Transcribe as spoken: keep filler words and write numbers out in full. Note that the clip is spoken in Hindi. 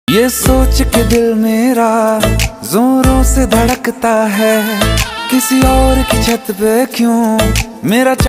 ये सोच के दिल मेरा जोरों से धड़कता है, किसी और की छत पे क्यों मेरा